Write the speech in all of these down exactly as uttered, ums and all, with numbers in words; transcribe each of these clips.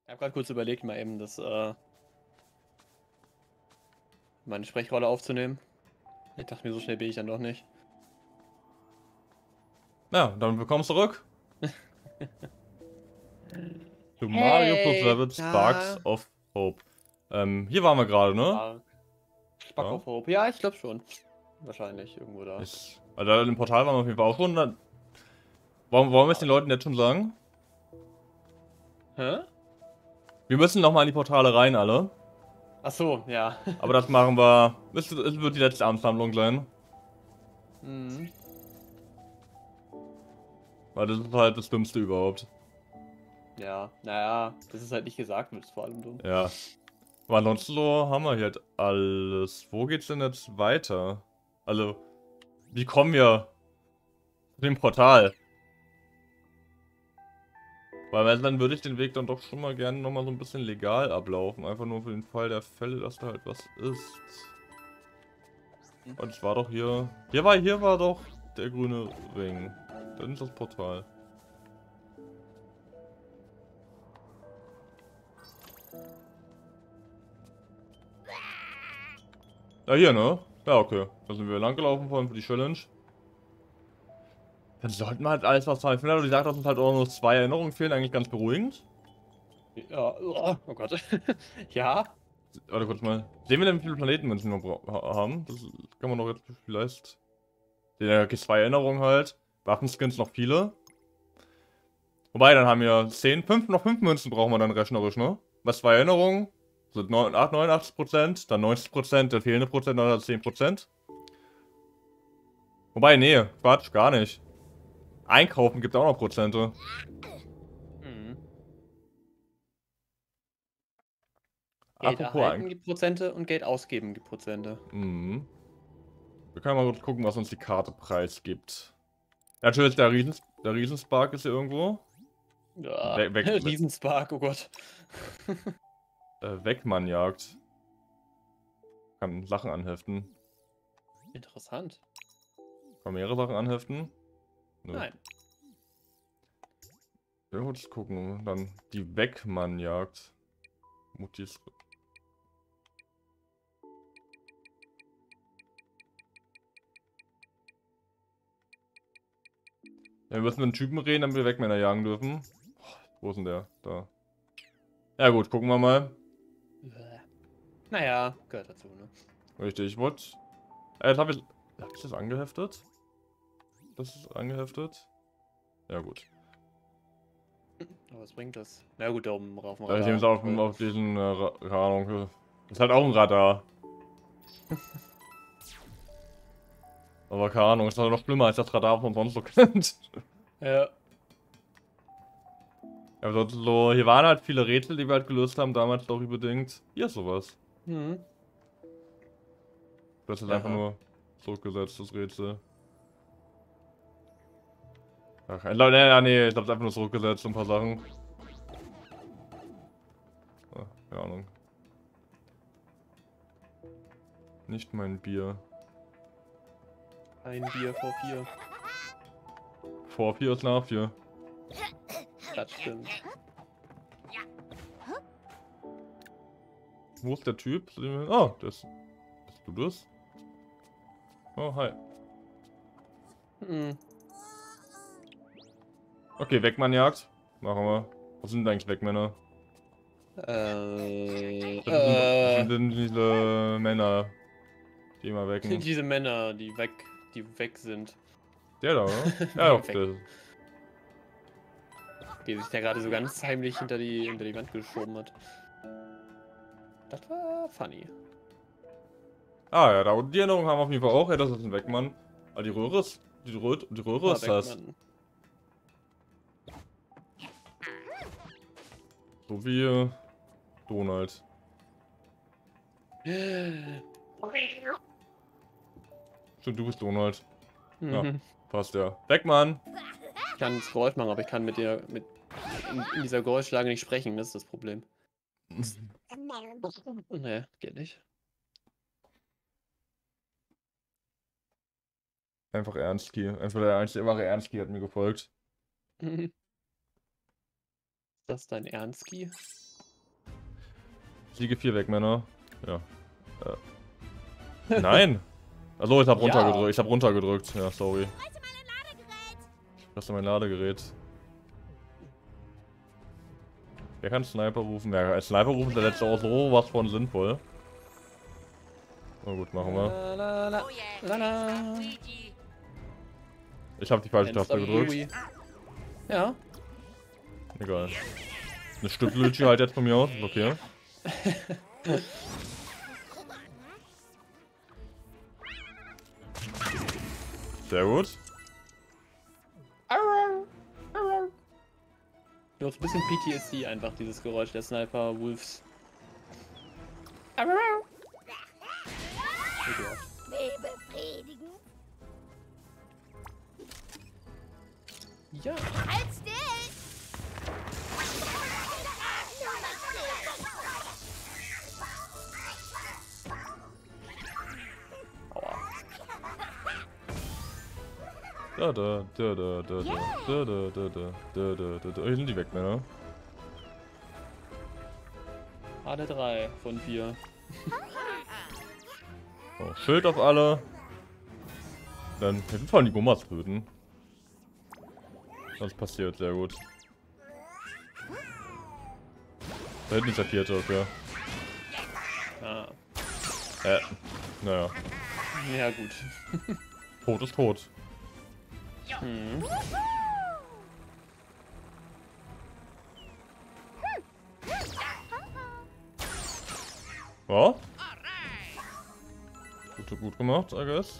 Ich habe gerade kurz überlegt, mal eben das, äh, meine Sprechrolle aufzunehmen. Ich dachte mir, so schnell bin ich dann doch nicht. Ja, dann willkommen zurück zu Mario plus Hey, Rabbids Sparks na, of Hope. Ähm, hier waren wir gerade, ne? Spark, Spark Ja. of Hope. Ja, ich glaube schon. Wahrscheinlich irgendwo da. Ich, also im Portal waren wir auf jeden Fall auch schon. Dann, wollen, wollen wir es den Leuten jetzt schon sagen? Hä? Wir müssen nochmal in die Portale rein, alle. Ach so, ja. Aber das machen wir. Es, es wird die letzte Amtshandlung sein. Mhm. Weil das ist halt das Dümmste überhaupt. Ja, naja, dass es halt nicht gesagt wird, ist vor allem dumm. Ja. Aber ansonsten so haben wir hier halt alles. Wo geht's denn jetzt weiter? Also, wie kommen wir zu dem Portal? Weil wenn, dann würde ich den Weg dann doch schon mal gerne nochmal so ein bisschen legal ablaufen. Einfach nur für den Fall der Fälle, dass da halt was ist. Und es war doch hier... Hier war, hier war doch der grüne Ring. Dann ist das Portal. Ja, hier, ne? Ja, okay. Da sind wir lang gelaufen, vor allem für die Challenge. Dann sollten wir halt alles was sein. Ich finde, die sagt, dass uns halt auch nur zwei Erinnerungen fehlen, eigentlich ganz beruhigend. Ja, oh oh Gott. Ja. Warte kurz mal. Sehen wir denn, wie viele Planeten wir noch bra- haben? Das kann man doch jetzt vielleicht... Ja, okay, zwei Erinnerungen halt. Waffenskins noch viele. Wobei, dann haben wir zehn, fünf, noch fünf Münzen brauchen wir dann rechnerisch, ne? Was zwei Erinnerungen sind neunundachtzig Prozent, dann neunzig Prozent, der fehlende Prozent, dann zehn Prozent. Wobei, nee, Quatsch, gar nicht. Einkaufen gibt auch noch Prozente. Mhm. Geld Apropos erhalten Eink... gibt Prozente und Geld ausgeben gibt Prozente. Mhm. Wir können mal kurz gucken, was uns die Karte preisgibt. Natürlich, der Riesen... Der Riesenspark ist hier irgendwo. Ja, Weg... weg Riesenspark, oh Gott. äh, Wegmannjagd. Kann Sachen anheften. Interessant. Kann mehrere Sachen anheften. Nö. Nein. Ja, kurz gucken. Dann die Wegmannjagd. Mutis. Ja, wir müssen mit einem Typen reden, damit wir Wegmänner jagen dürfen. Wo ist denn der? Da. Ja gut, gucken wir mal. Naja, gehört dazu, ne? Richtig, ich wollte... Äh, jetzt habe ich... Hab ich das angeheftet? Das ist angeheftet? Ja gut. Aber was bringt das? Na gut, da oben rauf dem Da ich Radar. jetzt auf, auf diesen... Äh, Ra- keine Ahnung. Das ist halt auch ein Radar. Aber keine Ahnung, ist halt noch schlimmer als das Radar, was man sonst so kennt. Ja. Also so, hier waren halt viele Rätsel, die wir halt gelöst haben, damals storybedingt. Hier ist sowas. Mhm. Das ist Aha. einfach nur zurückgesetzt, das Rätsel. Ach, äh, nee, ja, nee, ich hab's einfach nur zurückgesetzt, ein paar Sachen. Ah, keine Ahnung. Nicht mein Bier. Ein Bier vor vier. Vor vier ist nach vier. Das stimmt. Wo ist der Typ? Oh, das. Bist du das? Oh, hi. Mhm. Okay, Wegmannjagd. Machen wir. Was sind denn eigentlich Wegmänner? Äh, Das sind, das äh, sind denn diese Männer, die immer wecken. diese Männer, die weg, die weg sind. Der da, oder? Ja, doch, Weg. der. Die sich da gerade so ganz heimlich hinter die, hinter die Wand geschoben hat. Das war funny. Ah ja, da unten die Erinnerung haben wir auf jeden Fall auch. Ja, das ist ein Wegmann. Aber die Röhre ist. Die Röhre, die Röhre Ah, ist weg, das. Mann. So wie äh, Donald. Stimmt, du bist Donald. Ja, Mhm. passt ja. Wegmann! Ich kann das Geräusch machen, aber ich kann mit der mit in, in dieser Geräuschlage nicht sprechen, das ist das Problem. Nee, geht nicht. Einfach Ernstki. Einfach der einzige wahre Ernstki hat mir gefolgt. Mhm. Ist das dein Ernstki? Siege vier weg, Männer. Ja. Äh. Nein! Also ich hab Ja. runtergedrückt. Ich hab runtergedrückt. Ja, sorry. Das ist mein Ladegerät. Wer kann Sniper rufen? Ja, als Sniper rufen ist der letzte auch so was von sinnvoll. Na gut, machen wir. La, la, la, la, la. Ich habe die falsche Taste gedrückt. Ja. Egal. Eine Stück Luigi halt jetzt von mir aus. Ist okay. Sehr gut. Du hast ein bisschen P T S D einfach, dieses Geräusch der Sniper Wolves. Ja. Halt still! Aua. Da da da da da da da da da da da da da da. Hier sind die weg, ne? Alle drei von vier. So, Schild auf alle. Dann wir vor allem die Gummas töten. Das passiert sehr gut. Da hinten ist der vierte, okay. Ah. Äh, naja. Ja, gut. Tot ist tot. Hm. Ja? Gut, gut gemacht, I guess.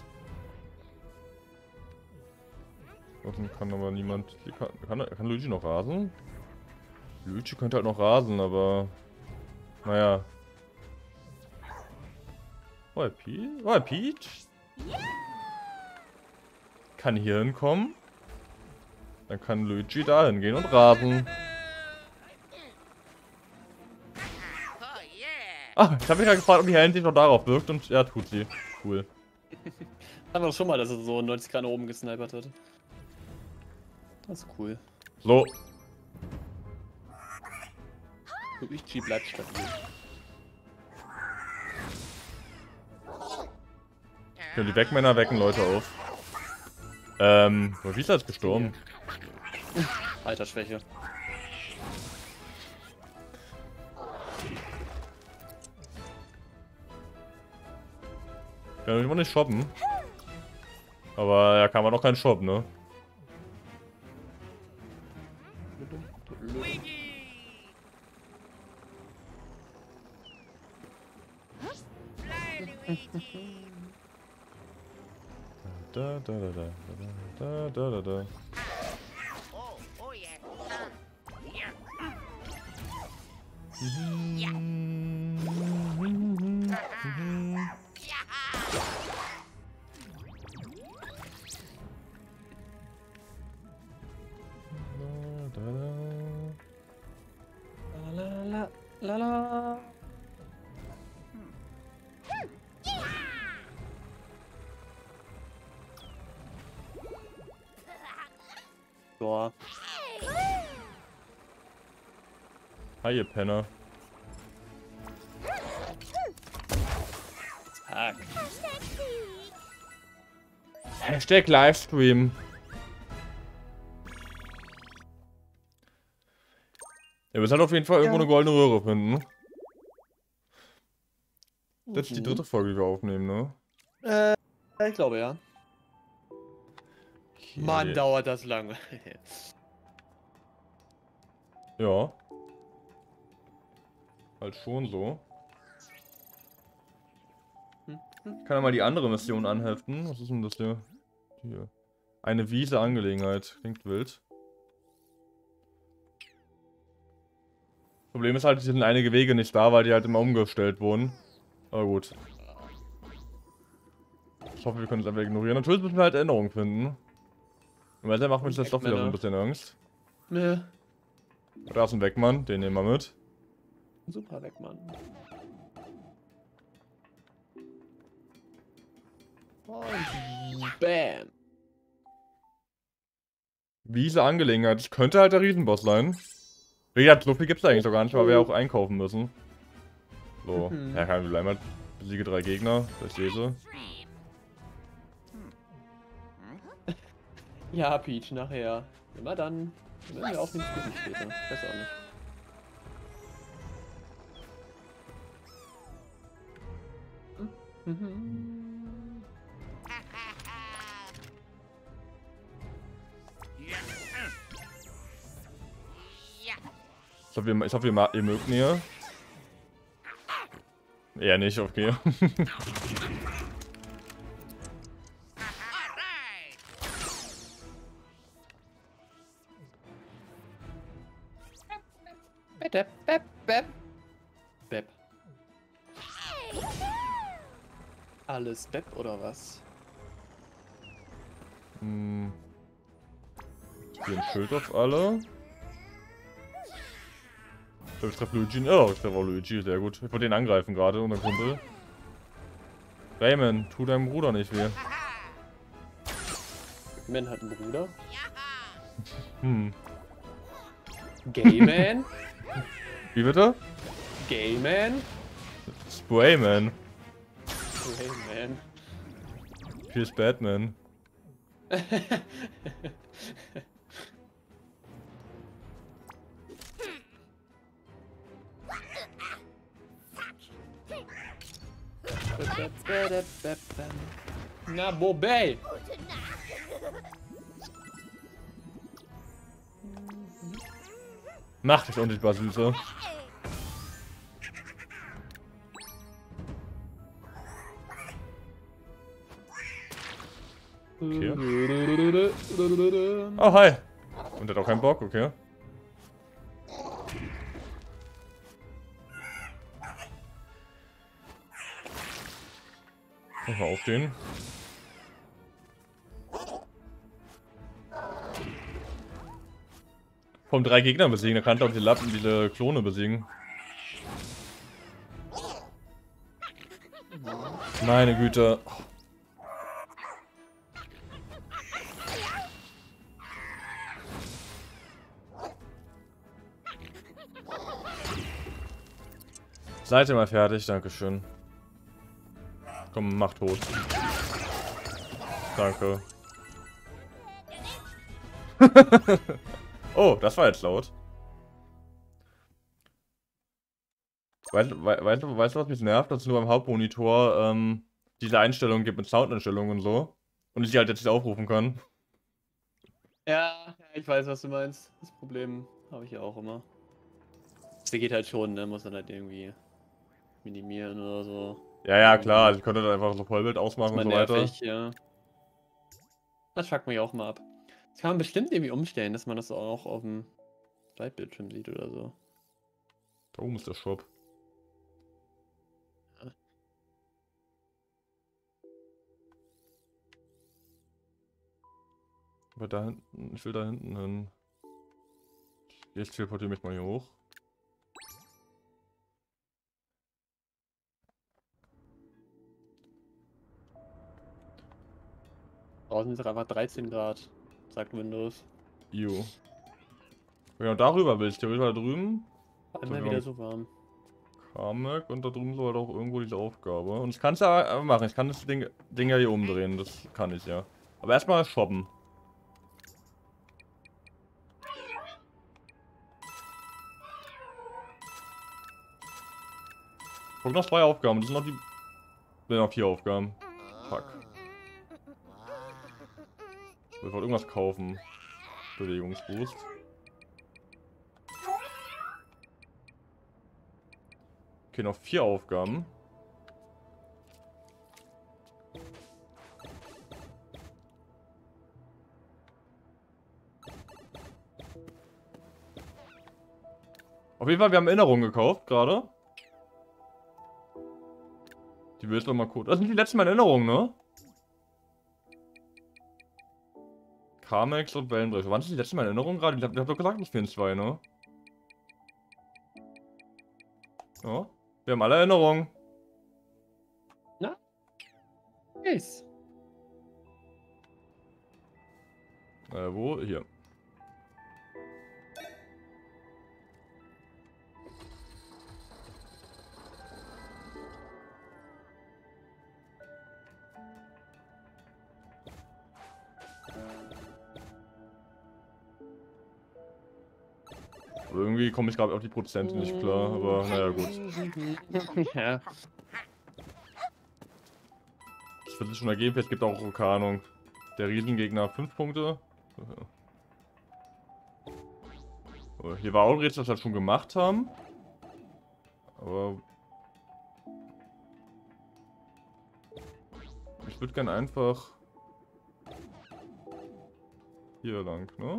Warum kann aber niemand... Kann, kann, kann Luigi noch rasen? Luigi könnte halt noch rasen, aber... Naja. Oh, Peach? Oh, Peach? Kann hier hinkommen. Dann kann Luigi da hingehen und rasen. Ah, ich habe mich ja gefragt, ob die Heldensicht noch darauf wirkt und ja, tut sie. Cool. Haben wir schon mal, dass er so neunzig Grad nach oben gesnipert hat. Das ist cool. So. Luigi bleibt stabil. Okay, die Backmänner wecken Leute auf. Ähm, wie ist das gestorben? Altersschwäche. Ja, ich will nicht shoppen. Aber ja, kann man noch keinen Shop, ne? Da, da, da, da, da, da, da, da. Oh, oh yeah. La la la la. Boah. Hi, ihr Penner. Zack. Hashtag Livestream. Er wird halt auf jeden Fall irgendwo eine goldene Röhre finden. Das ist die dritte Folge, die wir aufnehmen, ne? Äh, ich glaube ja. Okay. Mann, dauert das lange. Ja. Halt schon so. Ich kann ja mal die andere Mission anheften. Was ist denn das hier? Hier. Eine Wiese Angelegenheit. Klingt wild. Problem ist halt, es sind einige Wege nicht da, weil die halt immer umgestellt wurden. Aber gut. Ich hoffe, wir können es einfach ignorieren. Natürlich müssen wir halt Änderungen finden. Und der macht mich jetzt doch wieder so ein bisschen Angst. Nö. Da ist ein Wegmann, den nehmen wir mit. Super Wegmann. Und bam. Wiese Angelegenheit. Das könnte halt der Riesenboss sein. Wie gesagt, so viel gibt es eigentlich doch gar nicht, weil wir ja auch einkaufen müssen. So, Mhm. ja, kann bleiben halt. Besiege drei Gegner, das lese. Ja, Peach, nachher. Immer dann. Wenn wir auch nicht spielen später. Ich weiß auch nicht. Mhm. Ich hoffe, ihr, ich hoffe, ihr, ma- ihr mögt ihn hier. Eher nicht, okay. Bep, bep, bep. Bep. Alles Bep oder was? Hm. Hier ein Schild auf alle. Ich glaube, ich treffe Luigi. Oh, ich treffe auch Luigi, sehr gut. Ich wollte den angreifen gerade, unser Kumpel. Raymond, tu deinem Bruder nicht weh. Man hat einen Bruder. Hm. Gayman? Wie bitte? Gayman? Sprayman. Gayman. Hier ist Batman. Na, Bobey! Mach dich unsichtbar, Süße. Okay. Oh, hi. Und der hat auch keinen Bock, okay. Mach mal aufstehen. Vom drei Gegner besiegen, da kann er auch die Lappen, diese Klone besiegen. Meine Güte. Seid ihr mal fertig, dankeschön. Komm, mach tot. Danke. Oh, das war jetzt laut. Weißt du, we weißt du, weißt du, was mich nervt? Dass es nur beim Hauptmonitor ähm, diese Einstellungen gibt mit Soundeinstellungen und so. Und ich die halt jetzt nicht aufrufen kann. Ja, ich weiß, was du meinst. Das Problem habe ich ja auch immer. Das geht halt schon, ne? Muss man halt irgendwie minimieren oder so. Ja, ja, klar. Also ich konnte dann einfach so Vollbild ausmachen und so weiter. Nervig, ja. Das fuckt mich auch mal ab. Das kann man bestimmt irgendwie umstellen, dass man das auch auf dem Zweitbildschirm sieht oder so. Da oben ist der Shop. Aber da hinten, ich will da hinten hin. Ich teleportiere mich mal hier hoch. Draußen ist es einfach dreizehn Grad, sagt Windows. Io. Ja, darüber will ich theoretisch da drüben. Einmal wieder so warm. Kamek und da drüben soll halt auch irgendwo diese Aufgabe. Und ich kann es ja machen. Ich kann das Ding, Ding ja hier umdrehen. Das kann ich ja. Aber erstmal shoppen. Guck, noch zwei Aufgaben. Das sind noch die. Ne, noch vier Aufgaben. Fuck. Ich wollte irgendwas kaufen. Bewegungsboost. Okay, noch vier Aufgaben. Auf jeden Fall, wir haben Erinnerungen gekauft, gerade. Die will ich doch mal kurz. Das sind die letzten Erinnerungen, ne? Carmex und Wellenbrecher. Wann sind die letzten Erinnerungen gerade? Ich hab, ich hab doch gesagt, es fehlen zwei, ne? Ja. Wir haben alle Erinnerungen. Na? Nice. Äh, wo? Hier. Aber irgendwie komme ich gerade auf die Prozente nicht klar, aber naja, gut. Ja. Das wird sich schon ergeben, vielleicht gibt auch, keine Ahnung, der Riesengegner fünf Punkte. Hier war auch ein Rätsel, das wir schon gemacht haben. Aber ich würde gerne einfach hier lang, ne?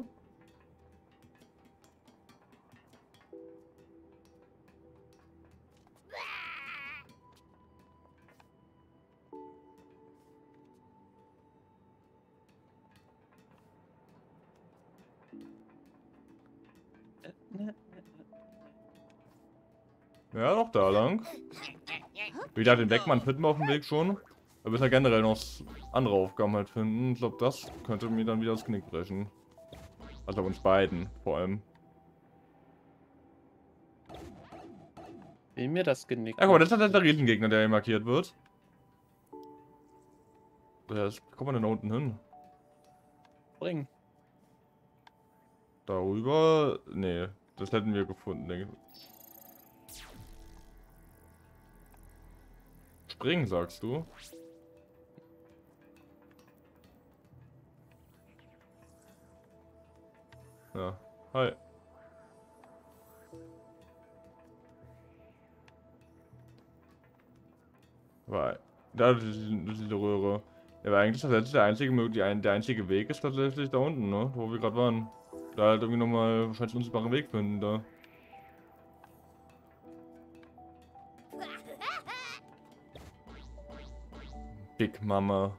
Ja, doch da lang. Wie gesagt, den Wegmann finden wir auf dem Weg schon. Wir müssen ja generell noch andere Aufgaben halt finden. Ich glaube, das könnte mir dann wieder das Knick brechen. Also uns beiden, vor allem. Wie mir das Genick. Ja, guck mal, das ist halt der Riesengegner, der hier markiert wird. Ja, das kommt man denn da unten hin? Bringen. Darüber? Nee, das hätten wir gefunden, denke ich. Springen, sagst du? Ja, hi. Weil, da ist diese Röhre. Ja, aber eigentlich ist das jetzt der einzige, die ein, der einzige Weg ist tatsächlich da unten, ne? Wo wir gerade waren. Da halt irgendwie nochmal wahrscheinlich einen unsichtbaren Weg finden, da. Big Mama.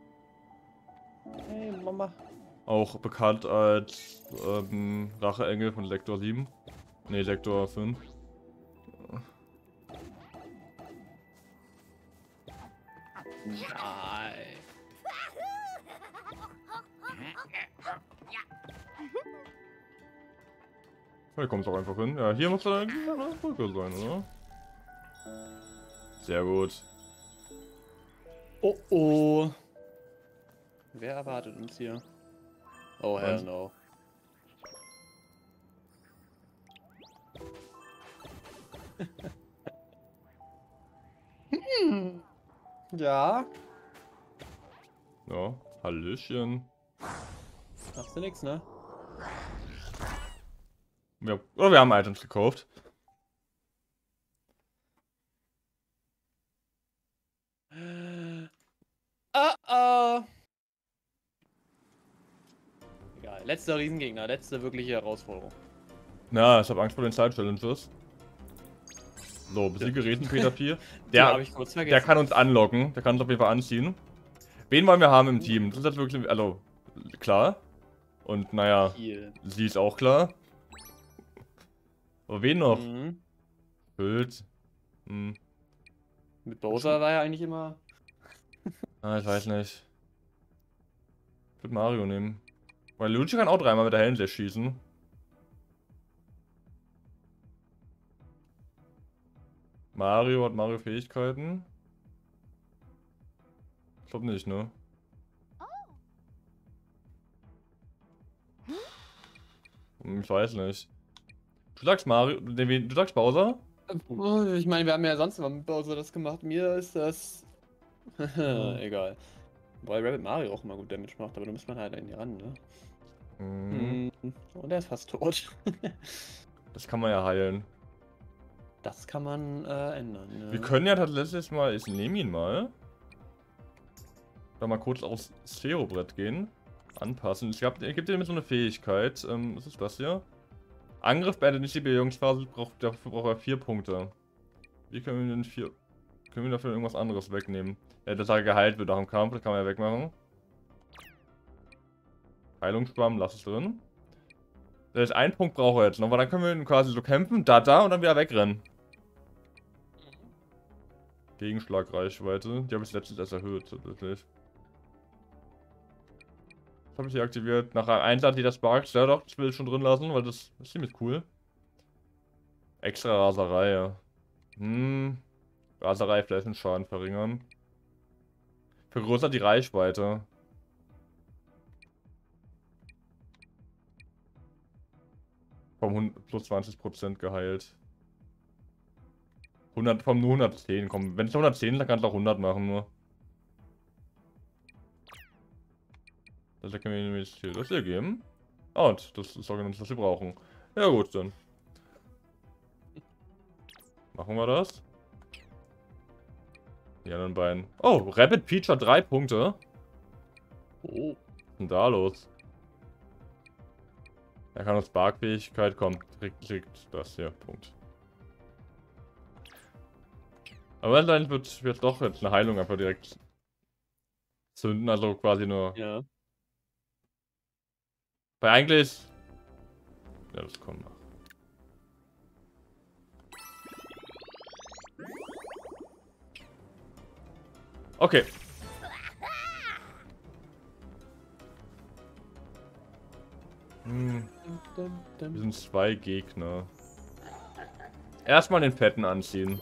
Hey Mama. Auch bekannt als ähm, Racheengel von Sektor sieben. Ne, Sektor fünf. Nein. Da kommt es auch einfach hin. Ja, hier muss er eigentlich eine Brücke sein, oder? Sehr gut. Oh oh. Wer erwartet uns hier? Oh hell Was? no. hm. Ja. Ja, Hallöchen. Machst du nix, ne? Ja, oder wir haben Items gekauft. Oh oh. Egal. Letzter Riesengegner, letzte wirkliche Herausforderung. Na, ich habe Angst vor den Side-Challenges. So, besiege Riesen Peter vier. Der, habe ich kurz vergessen. der kann uns anlocken. Der kann uns auf jeden Fall anziehen. Wen wollen wir haben im Team? Das ist jetzt wirklich, also, klar. Und naja, Viel. sie ist auch klar. Aber wen noch? Mhm. Schild. Hm. Mit Bowser war ja eigentlich immer. Ah, ich weiß nicht. Ich würde Mario nehmen. Weil Luigi kann auch dreimal mit der Hände schießen. Mario hat Mario Fähigkeiten. Ich glaube nicht, ne? Hm, ich weiß nicht. Du sagst Mario, du sagst Bowser? Ich meine, wir haben ja sonst immer mit Bowser das gemacht. Mir ist das. Egal. Wobei Rabbit Mario auch immer gut Damage macht, aber da muss man halt an die ran, ne? Mhm. Mhm. Und der ist fast tot. Das kann man ja heilen. Das kann man äh, ändern. Ja. Wir können ja tatsächlich mal, ich nehme ihn mal. Da mal kurz aufs Sphärobrett gehen. Anpassen. Ich glaube, er gibt dir so eine Fähigkeit. Ähm, was ist das hier? Angriff beendet nicht die Bewegungsphase, braucht, dafür braucht er vier Punkte. Wie können wir denn vier. Können wir dafür irgendwas anderes wegnehmen? Ja, dass er geheilt wird nach dem Kampf, das kann man ja wegmachen. Heilungsschwamm, lass es drin. Das ist ein Punkt braucht er jetzt noch, weil dann können wir ihn quasi so kämpfen, da, da und dann wieder wegrennen. Gegenschlagreichweite, die habe ich letztens erst erhöht, tatsächlich. Das habe ich hier aktiviert. Nach einem Einsatz, die das Sparks, ja doch, ich will es schon drin lassen, weil das ist ziemlich cool. Extra Raserei, ja. Hm. Raserei, Flächenschaden verringern. Vergrößert die Reichweite. Vom hund- plus zwanzig Prozent geheilt. hundert, vom nur hundertzehn, komm. Wenn es hundertzehn ist, dann kannst du auch hundert machen nur. Das können wir nämlich hier das hier geben. Ah, und das ist auch genau das, was wir brauchen. Ja gut, dann. Machen wir das. Die anderen beiden. Oh, Rapid Peach hat drei Punkte. Oh. Was ist denn da los? Er kann aus Spark-Fähigkeit kommen. Kriegt, kriegt das hier. Punkt. Aber dann wird, wird doch jetzt eine Heilung einfach direkt zünden. Also quasi nur. Ja. Weil eigentlich. Ja, das kommt noch. Okay. Hm. Wir sind zwei Gegner. Erstmal den Fetten anziehen.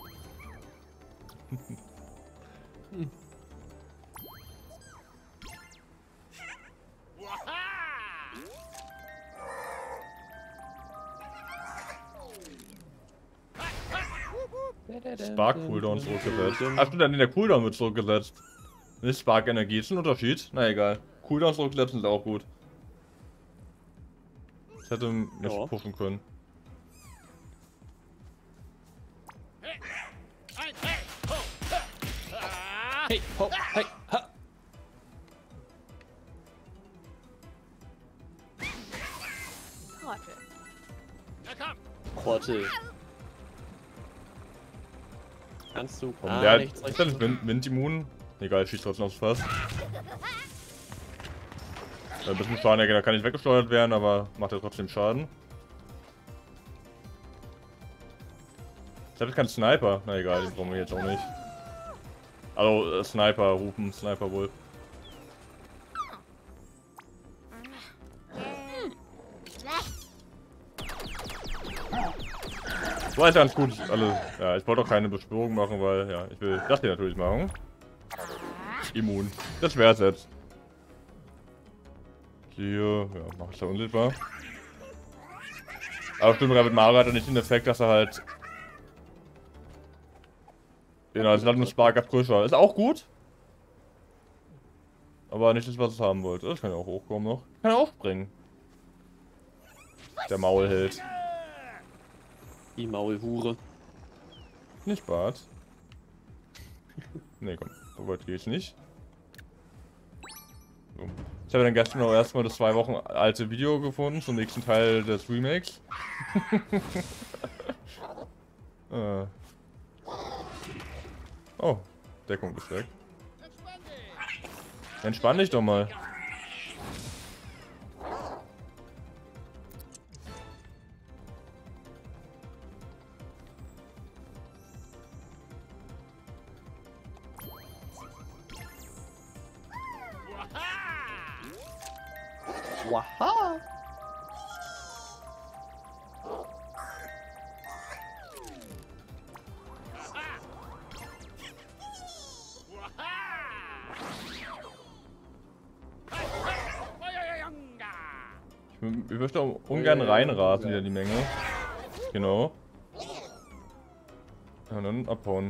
Spark Cooldown zurückgesetzt. Ach du, dann in der Cooldown wird zurückgesetzt. Nicht Spark Energie, ist ein Unterschied. Na egal. Cooldown zurücksetzen ist auch gut. Ich hätte mich Ja. pushen können. Hey, ho, hey, ha. Portal. Portal. Kannst du Und gar der nichts ist dann Wind, Windimmun. Egal, schießt trotzdem aufs Fass. Ein bisschen Schaden, ja, kann nicht weggesteuert werden, aber macht ja trotzdem Schaden. Ich habe jetzt keinen Sniper. Na egal, den brauchen wir jetzt auch nicht. Also, äh, Sniper, rufen, Sniper Wolf. War jetzt ganz gut, alle. Ja, ich wollte auch keine Beschwörung machen, weil, ja, ich will das hier natürlich machen. Immun. Das wär's jetzt. Hier, ja, mach ich da unsichtbar. Aber stimmt, mit Mario hat er nicht den Effekt, dass er halt. Genau, es hat einen Spark frischer. Ist auch gut. Aber nicht das, was es haben wollte. Das kann ja auch hochkommen noch. Kann er auch springen. Der Maulheld. Die Maulhure. Nicht Bart. Ne, komm. So weit gehe ich nicht. So. Ich habe dann gestern auch erstmal das zwei Wochen alte Video gefunden zum nächsten Teil des Remakes. äh. Oh, Deckung ist weg. Entspann dich doch mal. Waha! Ich möchte auch ungern reinrasen wieder die Menge. Genau. Ja, dann abhauen.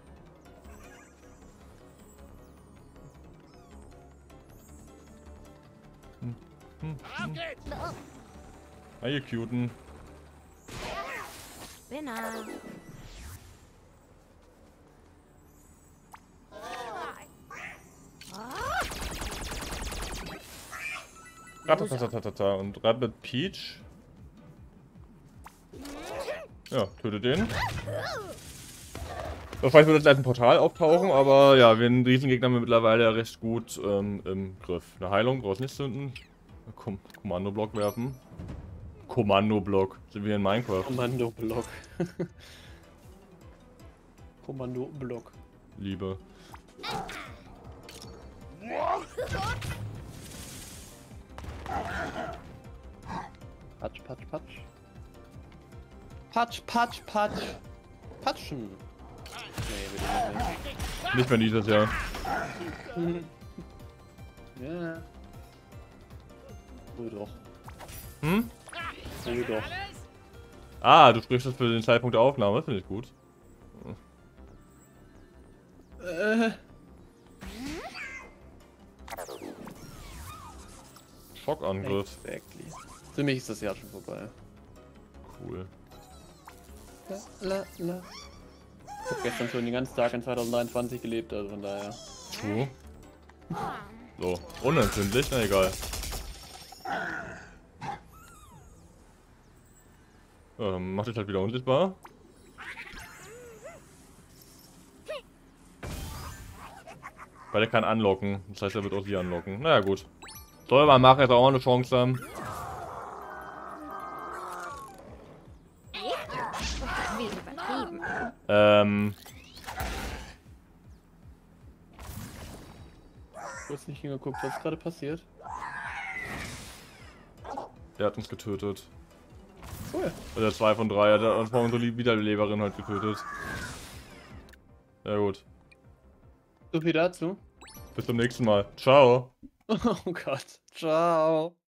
Hm, hm, hm. Hi, ihr Cuten. Winner. Ratatatata und Rabbit Peach. Ja, töte den. Vielleicht wird jetzt gleich ein Portal auftauchen, aber ja, wir haben den Riesengegner mittlerweile recht gut ähm, im Griff. Eine Heilung, brauchst nicht zünden. Kom Kommandoblock werfen. Kommandoblock. Sind wir in Minecraft? Kommando-Block. Kommando-Block. Liebe. Patsch, patsch, patsch. Patsch, patsch, patsch. Patschen. Nee, will ich nicht. Nicht mehr dieses Jahr. Ja. Wohl doch. Hm? Wohl doch. Ah, du sprichst das für den Zeitpunkt der Aufnahme, finde ich gut. Äh. Schockangriff. Exactly. Für mich ist das Jahr schon vorbei. Cool. La, la, la. Ich hab gestern schon den ganzen Tag in zweitausenddreiundzwanzig gelebt, also von daher. True. So, unempfindlich, na egal. Ähm, macht dich halt wieder unsichtbar. Weil er kann anlocken. Das heißt, er wird auch sie anlocken. Naja, gut. Soll man machen, jetzt auch mal eine Chance haben. Wie übertrieben. Ähm. Kurz nicht hingeguckt, was gerade passiert. Der hat uns getötet. Cool. Oder zwei von drei. Er hat uns mal unsere Wiederbeleberin halt getötet. Ja gut. So viel dazu. Bis zum nächsten Mal. Ciao. Oh Gott. Ciao.